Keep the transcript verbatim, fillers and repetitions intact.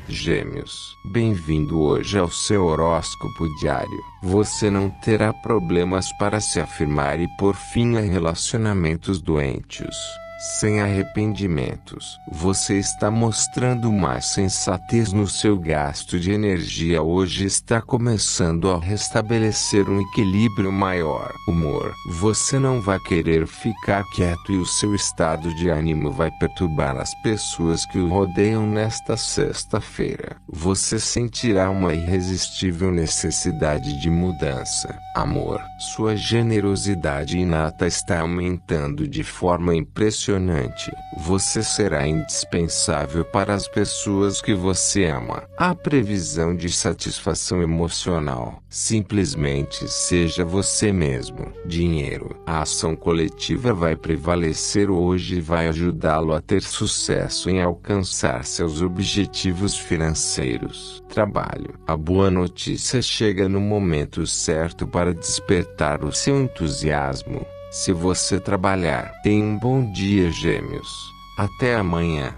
Gêmeos, bem-vindo hoje ao seu horóscopo diário. Você não terá problemas para se afirmar e pôr fim a relacionamentos doentios, sem arrependimentos. Você está mostrando mais sensatez no seu gasto de energia. Hoje está começando a restabelecer um equilíbrio maior. Humor. Você não vai querer ficar quieto e o seu estado de ânimo vai perturbar as pessoas que o rodeiam nesta sexta-feira. Você sentirá uma irresistível necessidade de mudança. Amor. Sua generosidade inata está aumentando de forma impressionante. Você será indispensável para as pessoas que você ama. Há previsão de satisfação emocional. Simplesmente seja você mesmo. Dinheiro. A ação coletiva vai prevalecer hoje e vai ajudá-lo a ter sucesso em alcançar seus objetivos financeiros. Trabalho. A boa notícia chega no momento certo para despertar o seu entusiasmo. Se você trabalhar, tenha um bom dia, Gêmeos. Até amanhã.